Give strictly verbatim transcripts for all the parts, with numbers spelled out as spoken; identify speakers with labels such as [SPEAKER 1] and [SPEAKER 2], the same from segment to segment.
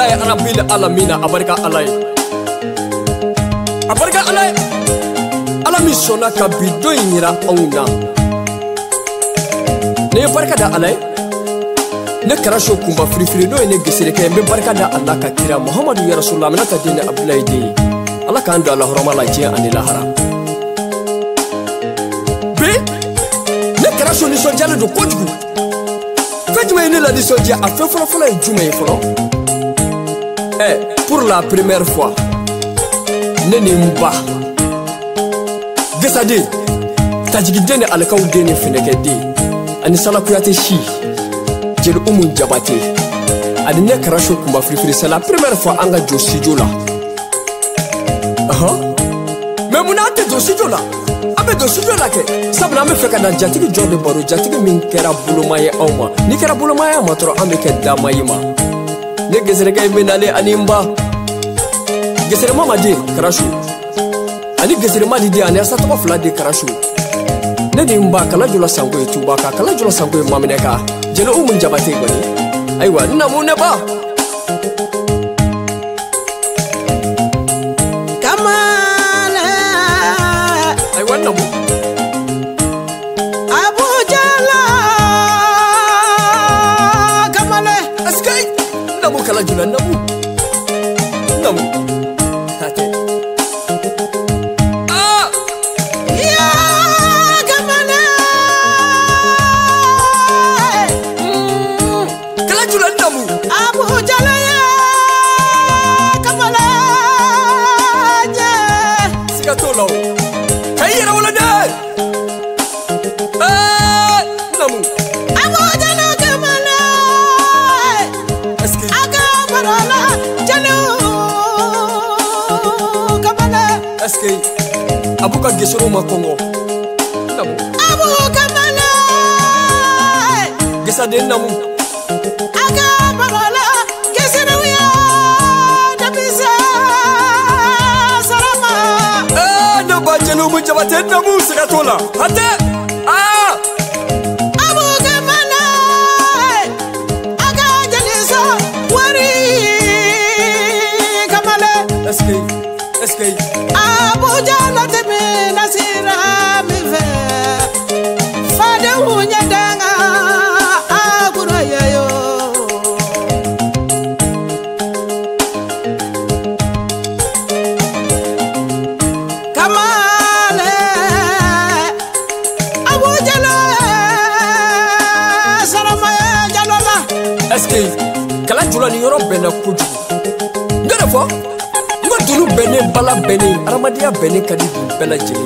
[SPEAKER 1] alhamdulillahi rabbil alamina abarika alay abarika alay ala mi sona ka bido yira auna ne barka da alay ne karasho kumba firi firi no ne gesere kay be barka da Allah ka kira Muhammadu ya rasulullah min ta dine abdullahi di Allah ka ando Allah rahmala ji ani lahara be ne karasho ni so jale do kojugu fejuma ni la ni so dia a fe folo folo e juma e folo eh pour la première fois ne ni mba gesade tajigi dene alakaw dene feneke di ani sala kuyate shi jeli umun jabate adi ne karasho kumba frifri c'est la première fois anga jo studio la aha mais munate jo studio la abe jo studio la ke sabna me feka da jatigi jode baro jatigi min kera bulumaye awma ni kera bulumaye ma toro ambe ke damayima ne gesere kay menale animba gesere mama di karasho ani gesere madi di ani asa to fla di karasho ne di mba kala jula sango e tuba ka kala jula sango e mamineka jelo umun jabate gani aywa namu ne ba
[SPEAKER 2] kamala
[SPEAKER 1] aywa namu
[SPEAKER 2] Abu Jala kamala
[SPEAKER 1] askai namu kala jula namu namu hate Abu ka gesoro ma kongo namu
[SPEAKER 2] Abu kamala
[SPEAKER 1] gesade namu
[SPEAKER 2] aga parola gesero ya dabisa salama
[SPEAKER 1] eh no ba jelo mu jabate namu sigatola hate ah
[SPEAKER 2] Abu kamala aga jalisa wari kamala
[SPEAKER 1] eske eske
[SPEAKER 2] Abu Jala teme nasira mi ve fade hunya danga agura yayo kamale Abu Jala sarama jalola
[SPEAKER 1] eske kala jula ni yoro bena kuju ngere fo dulu bene bala bene aramadiya bene kadi bela jeli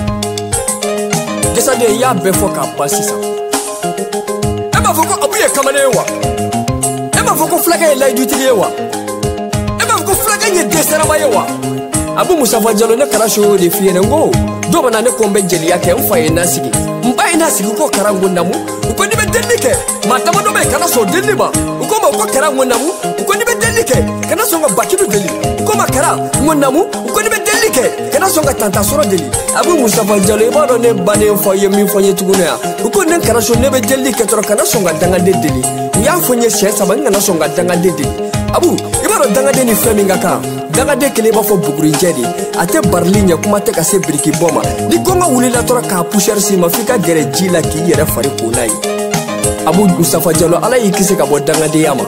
[SPEAKER 1] gesade ya be fo ka basisa e ma foko abuye kamane wa e ma foko flaga la idutile wa e ma foko flaga nye desera ma yewa abu musafa jalo ne karasho de fiere ngo do bana ne kombe jeli yake mfa ina sigi mba ina sigi ko karango namu uko ni be delike matama do be kana so deliba uko ma ko karango namu uko ni be delike kana so ngabakido deli koma kara ngonamu uko ni be delike kana songa tanta soro deli abu musafa jalo e bado ne bane foye mi foye tuguna uko ne kara so ne be delike toro kana songa danga de deli ya fonye se sama ngana songa danga de deli abu e bado danga de ni femi ngaka danga de kele ba fo buguri jedi ate barlinya kuma te ka se briki boma ni gonga wulila toro ka pusher si mafika gere jila ki yere fari kunai abu musafa jalo ala yikise ka bo danga de yama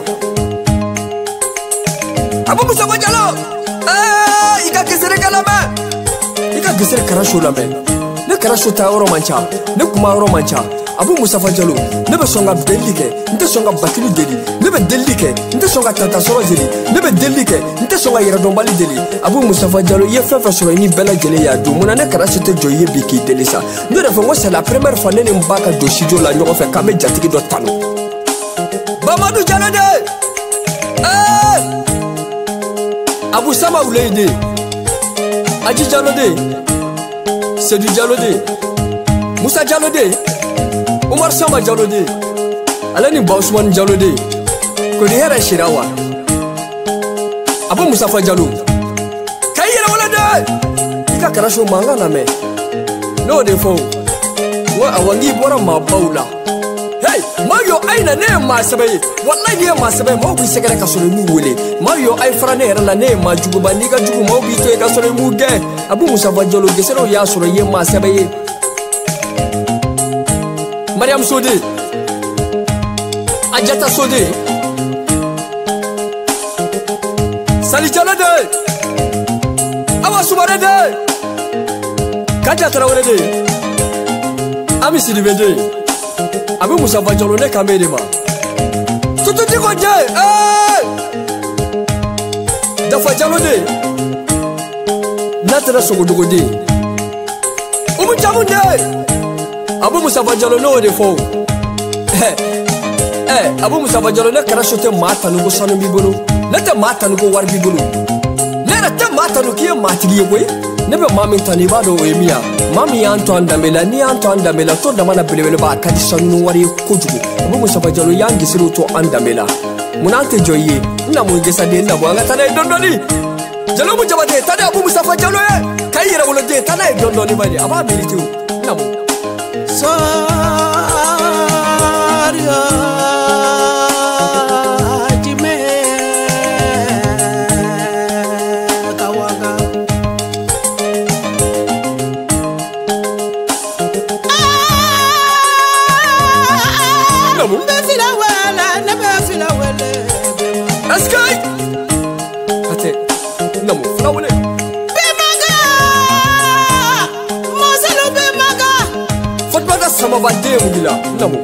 [SPEAKER 1] Abu Musafa Jalo eh ika gesere kalama ika gesere karasho lame ne karasho ta oro mancha ne kuma oro mancha Abu Musafa Jalo ne be songa delike nte songa bakilu deli ne be delike nte songa tata soro deli ne be delike nte songa yera dombali deli Abu Musafa Jalo ye fefa soro ni bela jele ya do mona ne karasho te joye biki delisa ne refa ngo c'est la première fois ne mbaka do studio la nyoko fe kame jatiki do tanu Mamadou Jalo de eh Abu Sama Ouleyde Aji Jalo de Seydou Jalo de Moussa Jalo de Omar Samba Jalo de Alani Bausman Jalo de Kodi Hera Shirawa Abu Musafa Jalo Kayira wala de Ika karasho manga na me No de fo Wa awangi bora mabaula Hey hey Mario aina ne ma sabai wallahi ne ma sabai ma ku segere ka solo mu wole Mario ay frane era la ne ma jugu ba ni ka jugu ma bi to ka solo mu ge Abu Musa Fajalo gesero ya solo ye ma sabai Mariam Sodi Ajata Sodi Sali Jalade Awa Subarade Kaja Traorede Ami Sidibede Abu Musa Fajalo ne kamede ma Tutu diko je eh Da Fajalo de Natra sogo dogo de Umu jamu de Abu Musa Fajalo no de fo Eh eh Abu Musa Fajalo ne kara shote mata nugo sanu bibolo ne te mata nugo war bibolo ne na te mata nugo ye matigi ye boy ne be mami tani ba do emia mami anto andamela ni anto andamela to da mana belebele ba kadi sanu wari kojugo Abu Musa Fajalo yangi siru to andamela munante joye na mu gesa de na bwanga tane dondoni jalo mu jabate tane Abu Musa Fajalo e kayira wolo de tane dondoni bali aba bilitu na mu
[SPEAKER 2] Soria Jime Kawaga
[SPEAKER 1] Namu
[SPEAKER 2] Befila wala ne befila wala
[SPEAKER 1] Askai Ate Namu flawole
[SPEAKER 2] Bemaga Moselo bemaga
[SPEAKER 1] Fatbada sama bande mugila Namu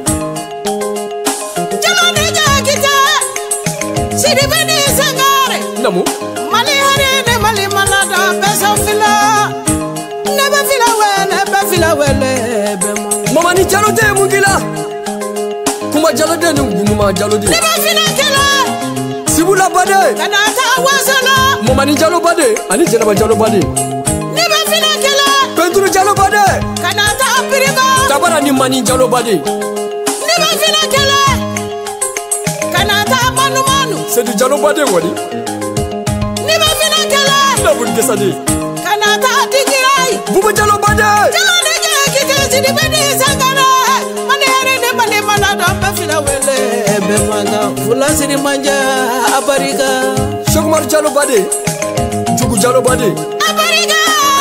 [SPEAKER 2] Jamane jakita Siribeni sangare
[SPEAKER 1] Namu
[SPEAKER 2] Mali hari ne mali malada Besa fila Ne befila wala befila wala bemo
[SPEAKER 1] Mama ni jalode mugila Kuma jalode ni nguma jalode
[SPEAKER 2] Ne befila kela
[SPEAKER 1] Sibula bade
[SPEAKER 2] Kanata wasala
[SPEAKER 1] Mama ni jalo bade ani jalo jalo bade
[SPEAKER 2] Ne befila kela
[SPEAKER 1] Pedro jalo bade
[SPEAKER 2] Kanata apirigo
[SPEAKER 1] Tabara ni mani jalo bade
[SPEAKER 2] Ne befila kela Kanata manu manu
[SPEAKER 1] C'est du jalo bade wali
[SPEAKER 2] Ne befila kela
[SPEAKER 1] Na bun gesade
[SPEAKER 2] Kanata digirai
[SPEAKER 1] Bubu jalo bade
[SPEAKER 2] Jamane jakita siribeni sangare Mali hari ne mali malada Befila wala bemaga Fula siri manja apariga
[SPEAKER 1] Shogmar jalo bade Jugu jalo bade
[SPEAKER 2] Apariga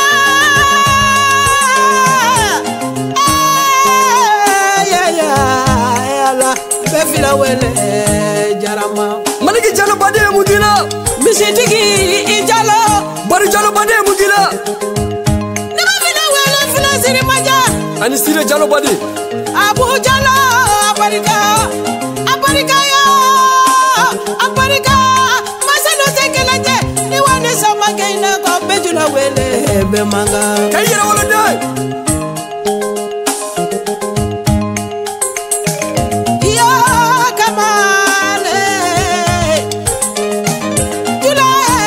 [SPEAKER 2] Ya ya ya la Befila wele jarama
[SPEAKER 1] Maliki jalo bade mugila
[SPEAKER 2] Misitigi ijalo
[SPEAKER 1] Bari jalo bade mugila
[SPEAKER 2] Ne befila wele fila siri manja
[SPEAKER 1] Ani sire jalo bade
[SPEAKER 2] Abu jalo apariga Apariga ya Apariga Masano tekelanje Niwane sama keina ko bejula wele bemanga
[SPEAKER 1] Kayira wala de
[SPEAKER 2] Ya kamale Jula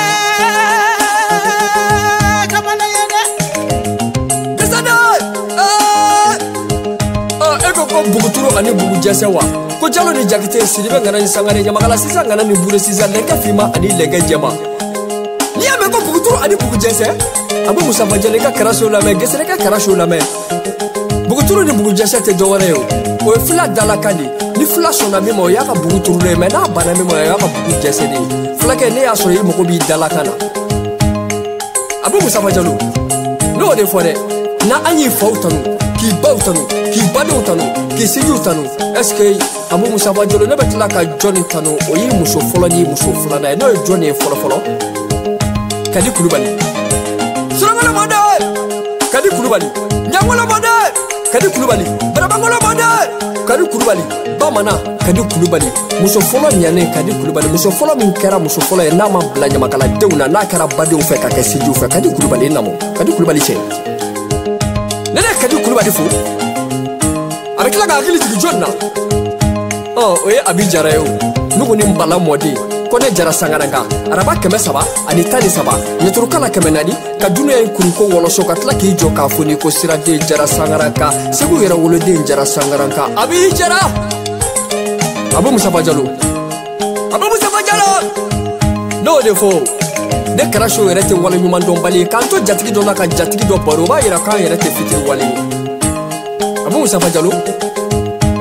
[SPEAKER 2] kamale yene
[SPEAKER 1] Gesade Eh Ah eko ko buguturo ani bugu jesewa Ko jalo ni jakite siribe ngana ni sangare nyamakala sisa ngana ni bure sisa lenga fima ani lenga jema Ni ame ko buguturo ani bugu jese Abu Musa Fajalo ka karasho la me gesere ka karasho la me Buguturo ni bugu jese te doware yo O fila dala kadi ni fila sona mi mo ya ka buguturo le me na bana mi mo ya ka bugu jese ni Fila ke ne ya so yi mo ko bi dala kana Abu Musa Fajalo No de fore na anyi fautanu ki bautanu ki badutanu ki sijutanu Est-ce que Abu Musa Fajalo ne betla ka Johnny tanu o yi muso folo ni muso folo na no Johnny folo folo Kadi Kulubali Surangala mande Kadi Kulubali Nyangala mande Kadi Kulubali Barabangala mande Kadi Kulubali Bamana Kadi Kulubali muso folo nyane Kadi Kulubali muso folo min kera muso folo na ma bla nyamakala deuna na kera bade u fe ka ke siju fe Kadi Kulubali namo Kadi Kulubali che Nene Kadi Kulubali fo Avec la gagili du jonna Oh oye abi jarayo Nugo ni mbala modi Kone jara sangaranga Araba keme saba Ani tani saba Nyeturukala keme nani Ka dunia yin kuruko woloso Ka tila ki jo ka funi ko sira de jara sangaranga Segu yera wolo de jara sangaranga Abi jara Abu Musa Fajalo Abu Musa Fajalo No defo Ne karasho yere te wale nyuman don bali Kanto jatigi dona ka jatigi do baro Ba yera kan yere te fitir wale Abu Musa Fajalo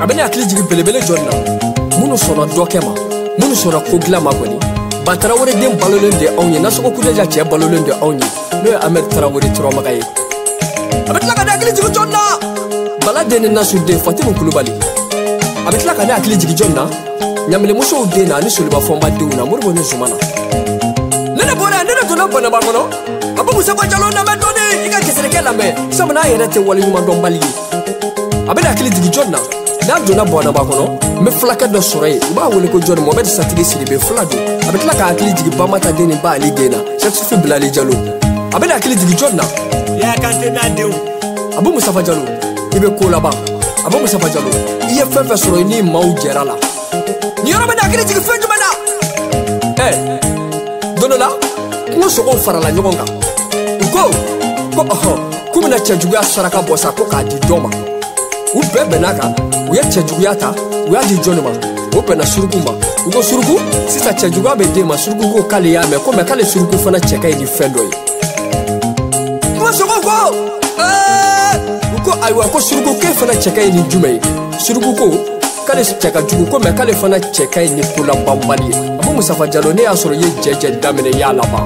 [SPEAKER 1] a bɛ ne hakili jigin belebele jɔnni na minnu sɔnna dɔ kɛ ma minnu sɔnna ko dilan ma kɔni ba Tarawele den balolen de anw ye Nasɔgɔ Kudaja cɛ balolen de anw ye n'o ye Ahmed Tarawele turamaga ye a bɛ tila ka ne hakili jigin jɔnni na Bala den ni Nasu den Fatimu Kulubali a bɛ tila ka ne hakili jigin jɔnni na Ɲamelemusow den na ani Soliba Fɔnba denw na Moribo ni Zumana ne ne bɔra ne ne donna Banaba kɔnɔ a bɛ Musafa Jalo lamɛn dɔɔni i ka Gesere lamɛn sabu n'a yɛrɛ tɛ waleɲuman dɔnbali ye a bɛ ne hakili jigin jɔnni na n'a donna Banaba kɔnɔ n bɛ fulakɛ dɔ sɔrɔ yen u b'a wele ko jɔnni Mohamed Satigi Sidibe fula don a bɛ tila ka hakili jigin Bamata den ni Ba Ali den na Cheick Bilali Jalo a bɛ ne hakili jigin jɔnni na
[SPEAKER 3] Yaya Kante n'a denw
[SPEAKER 1] a bɛ Musafa Jalo i bɛ ko laban a bɛ Musafa Jalo i ye fɛn fɛn sɔrɔ i ni maaw jɛra la nin yɔrɔ bɛ ne hakili jigin fɛn jumɛn na ɛ don dɔ la kungo sogow farala ɲɔgɔn kan u ko ko ɔhɔn k'u bɛna cɛjuguya saraka bɔ sa ko k'a di dɔ ma u bɛɛ bɛn'a kan u ye cɛjuguya ta u y'a di jɔnni ma o bɛnna Suruku ma u ko Suruku sisan cɛjuguya bɛ den ma Suruku ko k'ale y'a mɛn ko mɛ k'ale Suruku fana cɛ ka ɲi ni fɛn dɔ ye kungo sogow ko ɛɛ u ko ayiwa ko Suruku k'e fana cɛ ka ɲi ni jumɛn ye Suruku ko k'ale cɛ ka jugu ko mɛ k'ale fana cɛ ka ɲi ni kolabanbali ye a bɛ Musafa Jalo ne y'a sɔrɔ i ye jɛjɛ daminɛ i y'a laban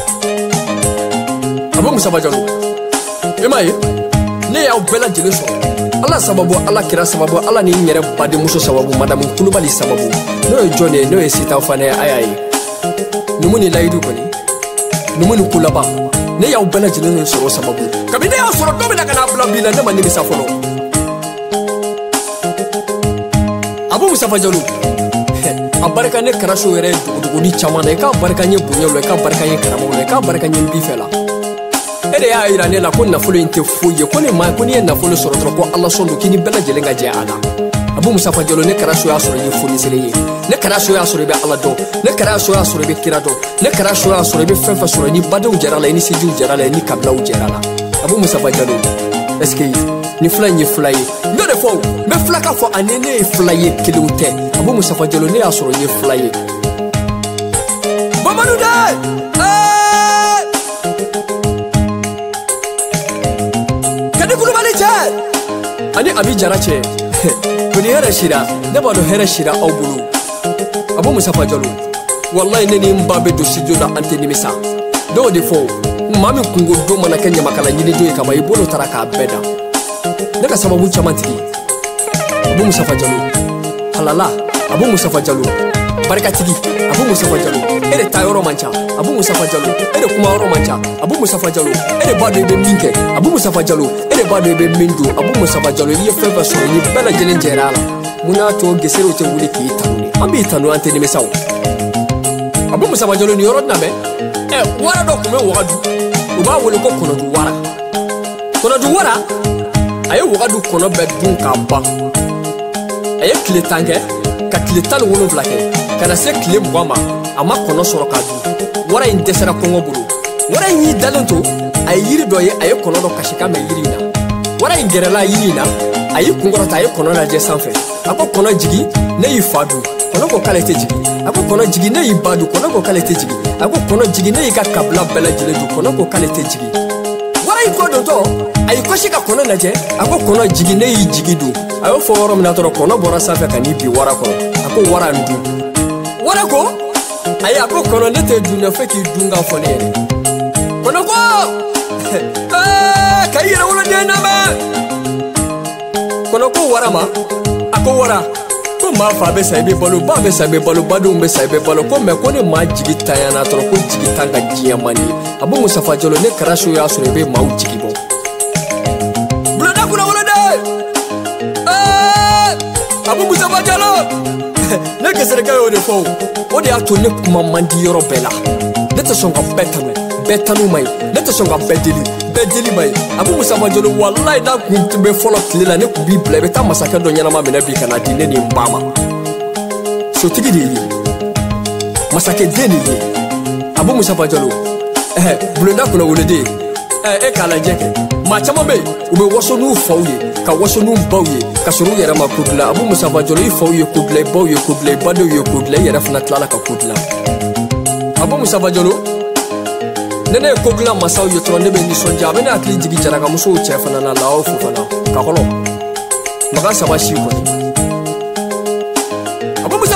[SPEAKER 1] a bɛ Musafa Jalo i m'a ye ne y'aw bɛɛ lajɛlen sɔrɔ Ala sababu Ala kira sababu Ala ni n yɛrɛ badenmuso sababu Madamu Kulubali sababu n'o ye jɔn ye n'o ye Sitan Fana ye a y'a ye numu ni layidu kɔni numu ni kulaba ne y'aw bɛɛ lajɛlen sɔrɔ sababu kabini ne y'a sɔrɔ dɔ bɛna ka n'a bila bi la ne ma nimisa fɔlɔ a bɛ Musafa Jalo a barika ne Karaso yɛrɛ ye duguduguni caman na i k'a barika n ye bonya la i k'a barika n ye karamɔgɔ la i k'a barika n ye n bifɛ la e de y'a yira ne la ko nafolo in tɛ foyi ye ko ne ma ko n'i ye nafolo sɔrɔ dɔrɔn ko Ala sɔn don k'i ni bɛɛ lajɛlen ka jɛ a la a bɛ Musafa Jalo ne Karaso y'a sɔrɔ i ye fonisere ye ne Karaso y'a sɔrɔ i bɛ Ala dɔn ne Karaso y'a sɔrɔ i bɛ kira dɔn ne Karaso y'a sɔrɔ i bɛ fɛn fɛn sɔrɔ i ni badenw jɛra la i ni sejiw jɛra la i ni kabilaw jɛra la a bɛ Musafa Jalo est-ce que ni fila in ye fila ye n y'o de fɔ n bɛ fila ka fɔ ani ne ye fila ye kelenw tɛ a bɛ Musafa Jalo ne y'a sɔrɔ i ye fila ye Mamadu dɛ Kadi Kulubali cɛ ani Abi Jara cɛ ko ni hɛrɛ sira ne b'a dɔn hɛrɛ sira aw bolo a bɛ Musafa Jalo wallahi ne ni n ba bɛ don studio la an tɛ nimisa dɔw de fɔ maa min kungo don mana kɛ ɲamakala ɲini don ye kama i bolo taara k'a bɛɛ da ne ka sababu caman tigi a bɛ Musafa Jalo halala a bɛ Musafa Jalo barikatigi a bɛ Musafa Jalo e de taa yɔrɔ man ca a bɛ Musafa Jalo e de kuma yɔrɔ man ca a bɛ Musafa Jalo e de b'a dɔn i bɛ min kɛ a bɛ Musafa Jalo e de b'a dɔn i bɛ min don a bɛ Musafa Jalo i ye fɛn fɛn sɔrɔ i ni bɛɛ lajɛlen jɛra a la mun y'a to geserew tɛ wuli k'i tanu an b'i tanu an tɛ nimisa o a bɛ Musafa Jalo nin yɔrɔ lamɛn ɛ wara dɔ tun bɛ Wagadu u b'a wele ko Kɔnɔdu Wara Kɔnɔdu Wara a ye Wagadu kɔnɔ bɛɛ dun k'a ban a ye tile tan kɛ ka tile tan ni wolonwula kɛ ka na se tile mugan ma a ma kɔnɔ sɔrɔ k'a dun wara in dɛsɛra kɔngɔ bolo wara in y'i dalen to a ye yiri dɔ ye a ye kɔnɔ dɔ kasi ka mɛn yiri in na wara in gɛrɛla yiri in na a y'i kunkɔrɔta a ye kɔnɔ lajɛ sanfɛ a ko kɔnɔ jigi ne y'i fa dun kɔnɔ ko k'ale tɛ jigi a ko kɔnɔ jigi ne y'i ba dun kɔnɔ ko k'ale tɛ jigi a ko kɔnɔ jigi ne y'i ka kabila bɛɛ lajɛlen dun kɔnɔ ko k'ale tɛ jigi wara in kɔ dontɔ a y'i kɔsi ka kɔnɔ lajɛ a ko kɔnɔ jigi ne y'i jigi dun a y'o fɔ yɔrɔ min na dɔrɔn kɔnɔ bɔra sanfɛ ka n'i bin wara kɔrɔ a ko wara n dun wara ko ayi a ko kɔnɔ ne tɛ dun dɛ fo k'i dun ka fɔ ne yɛrɛ kɔnɔ ko ɛɛ ka i yɛrɛ woloden lamɛn kɔnɔ ko wara ma a ko wara ko maa fa bɛ sa i bɛ balo ba bɛ sa i bɛ balo badenw bɛ sa i bɛ balo ko mɛ ko ne maa jigi tanyana dɔrɔn ko jigi tan ka diɲɛ man di a bɛ Musafa Jalo ne Karaso y'a sɔrɔ i bɛ maaw jigi bɔ bulada kunna woloden ɛɛ a bɛ Musafa Jalo ne Geserekɛ y'o de fɔ o de y'a to ne kuma man di yɔrɔ bɛɛ la ne tɛ sɔn ka bɛɛ tanu bɛɛ tanu ma ɲi ne tɛ sɔn ka bɛɛ deli bɛɛ deli ma ɲi a bɛ Musafa Jalo walayi n'a kun tun bɛ fɔlɔ tile la ne kun b'i bila i bɛ taa masakɛ dɔ ɲɛnama minɛ bi ka na di ne ni n ba ma sotigi de ye masakɛ den de ye a bɛ Musafa Jalo ɛɛ bulonda kunna woloden ɛɛ e k'a lajɛ kɛ maa caman bɛ yen u bɛ waso n'u faw ye ka waso n'u baw ye ka sɔrɔ u yɛrɛ ma ko dilan a bɛ Musafa Jalo i faw ye ko dilan i baw ye ko dilan i badenw ye ko dilan i yɛrɛ fana tilala ka ko dilan a bɛ Musafa Jalo ne ne ye ko dilan masaw ye dɔrɔn ne bɛ nisɔndiya a bɛ ne hakili jigin jarakamusow cɛ fana na la aw fo fana ka kɔlɔ makan saba si kɔni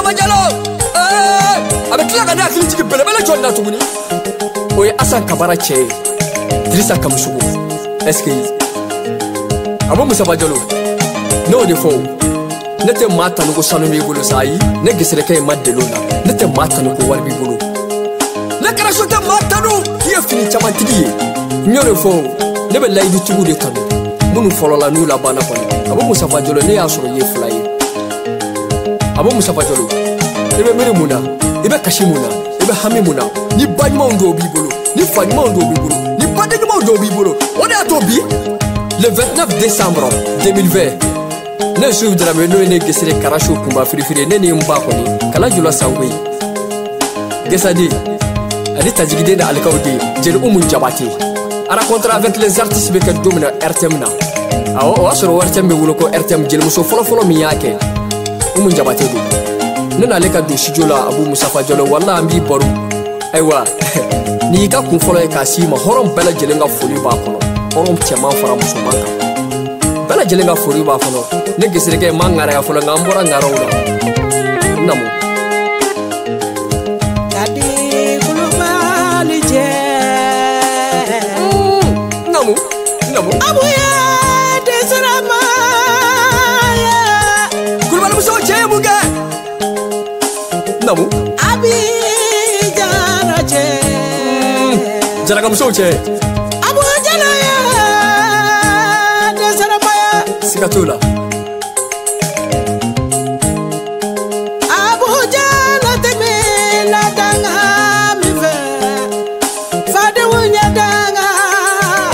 [SPEAKER 1] Jalo eh avec la gana critique bele bele jonna tuguni oye Asan Kabara che Drissa Kamsugu est-ce que Abou Moussa Jalo no de fo nete mata nugo sanu mi bulu sai ne gisere kay madelona nete mata nugo warbi bulu la kara sota mata nu ki fini chamantigi nyore fo ne be laydi tugu de tanu munu folo la nu la bana ko Abou Moussa Jalo ne asoro ye fly Abou Moussa Jalo ibe mere muna ibe kashimuna ibe hamimuna ni banyuma ndo bibulu ni fanyuma ndo bibulu ni badanyuma ndo bibulu on est à Tobi le vingt-neuf décembre deux mille vingt ne suivre la meno ne gesere karasho kumba firifiri ne ni mba ko ni kala jula sangwe gesadi ali tajigide na alkawdi jeli umun jabati ara contre avec les artistes be ka domina R T M na awo o asoro R T M be wulo ko R T M jeli muso folo folo mi yake umun jabati do nana le ka do shijola Abou Moussa Jalo walla ambi boru aywa ni ka kun folo e ka sima horom bela jeli nga foli ba kono horom chema fara muso maka bela jeli nga foli ba kono ne gisire ke mangara ya folo ngambora ngarawla namu
[SPEAKER 2] Kadi kulubali je
[SPEAKER 1] namu namu
[SPEAKER 2] abuya desrama
[SPEAKER 1] kulubali muso che buge namu
[SPEAKER 2] abi jara je
[SPEAKER 1] jara kam so che
[SPEAKER 2] abu jara ya desrama ya
[SPEAKER 1] sikatula
[SPEAKER 2] abu jara teme la danga mi ve fade wunya danga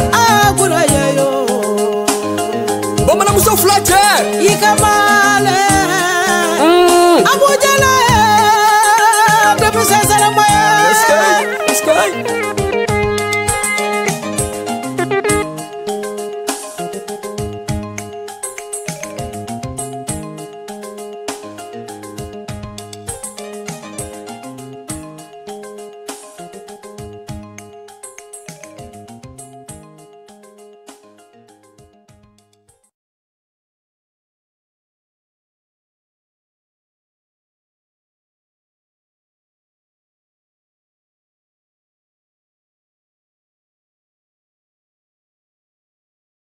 [SPEAKER 2] agura yo
[SPEAKER 1] bomana muso flache
[SPEAKER 2] ikamale